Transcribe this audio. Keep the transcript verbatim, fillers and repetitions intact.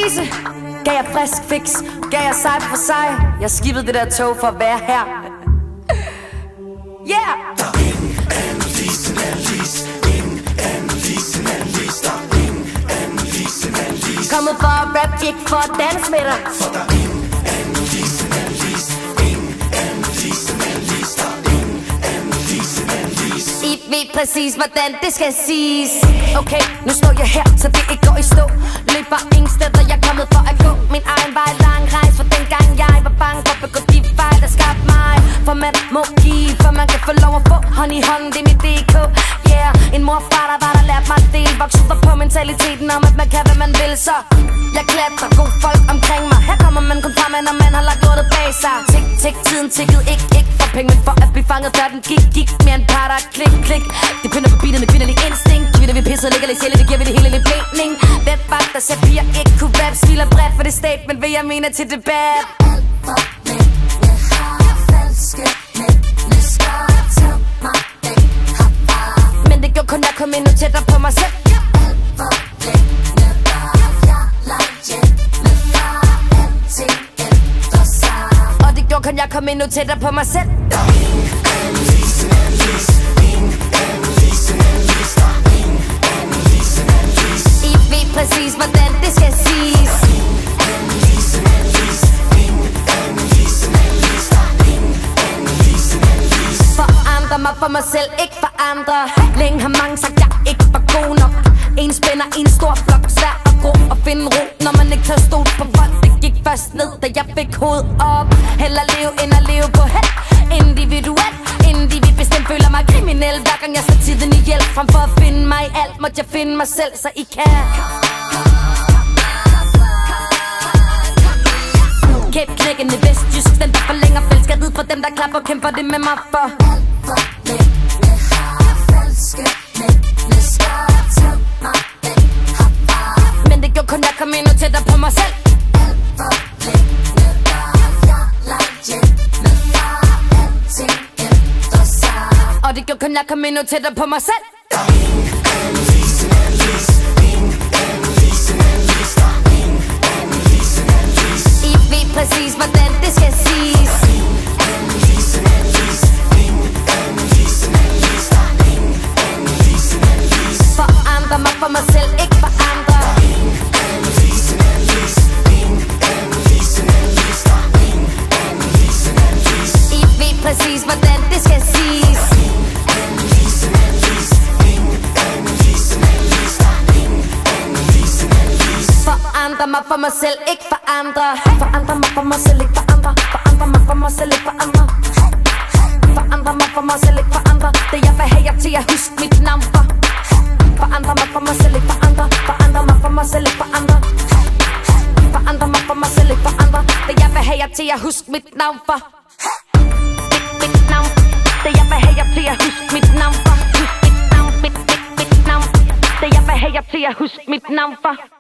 præcise. Gav jeg frisk fix, gav jeg sej for sig. Jeg skippede det der tog for at være her. Yeah! Der er ingen Annelise end Annelise. Ingen Annelise end Annelise. Der er ingen Annelise end Annelise. Kommet for at rap, ikke for at danse med dig. For der er ingen Annelise end Annelise. Ingen Annelise end Annelise. Der er ingen Annelise end Annelise. I ved præcis, hvordan det skal siges. Okay, nu står jeg her, så det ikke går i stå. Løber ingen steder, jeg er kommet for at gå min egen vej. Lang rejse for dengang jeg var bange for at begå de fejl, der skabte mig. For man må give, for man kan få lov at få hånd i hånd, det er mit D K. Yeah, en mor og far, der var der lærte mig det. Vokset op på mentaliteten om, at man kan, hvad man vil. Så jeg klatrer, god folk omkring mig. Her kommer man kun frem, når man har lagt lortet bag sig. Tik, tik, tiden tikkede ikke, ikke for penge, men for at blive fanget, før den gik, gik mere en par, der klik, klik. Det pynder på beatet med kvinderlig instinkt. Kvinder vi pisser, ligger lidt sjæle, det giver vi det hele lidt blækning. Den vagt, der ser piger ikke kunne rap, smiler bredt for det statement, vil jeg mene til debat. Men det gjorde kun, jeg kom endnu tættere på mig selv. Og det gjorde kun, jeg kom endnu tættere på mig selv. Der er ingen Annelise end Annelise. Ingen Annelise end Annelise. Der er ingen Annelise end Annelise. I ved præcis, hvordan det skal siges. Annelise end Annelise. Ingen Annelise end Annelise. Der er ingen Annelise end Annelise. Forandre mig for mig selv, ikke for andre. Længe har mange sagt, jeg ikke var god nok. En spænder i en stor flok, svær og god at finde ro, når man ikke tør stole på folk. Det gik først ned, da jeg fik hovedet op. Heller leve end at leve på held. Individuelt, individbestemt føler mig kriminel. Hver gang jeg slår tiden i hjælp, frem for at finde mig i alt, måtte jeg finde mig selv, så I kan. Kæp knækkende vestjysk, den der forlænger fæld. Skal ride for dem, der klapper og kæmper det med mig for. Men det gjorde kun, jeg kom endnu tættere på mig selv. Og det gjorde kun, jeg kom endnu tættere på mig selv. Der er ingen Annelise end Annelise. Ingen Annelise end Annelise. Der er ingen Annelise end Annelise. I ved præcis, hvordan det skal siges. Der er ingen Annelise end Annelise. Ingen Annelise end Annelise. Der er ingen Annelise end Annelise. Forandre mig for mig selv, ikke for andre. Der er ingen Annelise end Annelise. Ingen Annelise end Annelise. Der er ingen Annelise end Annelise. I ved præcis, hvordan det skal siges. Forandre mig for mig selv, ikke for andre. Forandre mig for mig selv, ikke for andre. Forandre mig for mig selv, ikke for andre. Forandre mig for mig selv, ikke for andre. Det jeg vil have jer til at huske mit navn for. Forandre mig for mig selv, ikke for andre. Forandre mig for mig selv, ikke for andre. Forandre mig for mig selv, ikke for andre. Det jeg vil have jer til at huske mit navn for. Mit, mit navn. Det jeg vil have jer til at huske mit navn for. Husk mit navn, mit, mit, mit navn. Det jeg vil have jer til at huske mit navn for.